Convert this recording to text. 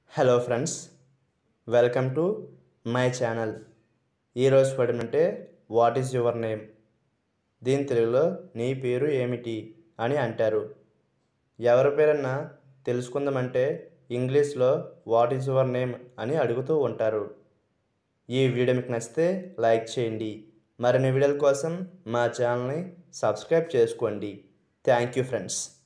Hello friends, welcome to my channel. ఈరోజు పడినంటే what is your name. దీని తెలుగులో నీ పేరు ఏమిటి అని అంటారు. ఎవరి పేరన్నా తెలుసుకుందామంటే ఇంగ్లీష్లో వాట్ ఈజ్ యువర్ నేమ్ అని అడుగుతూ ఉంటారు. ఈ వీడియో మీకు నచ్చితే లైక్ చేయండి. మరిన్ని వీడియోల కోసం మా ఛానల్ని సబ్స్క్రైబ్ చేసుకోండి. Thank you friends.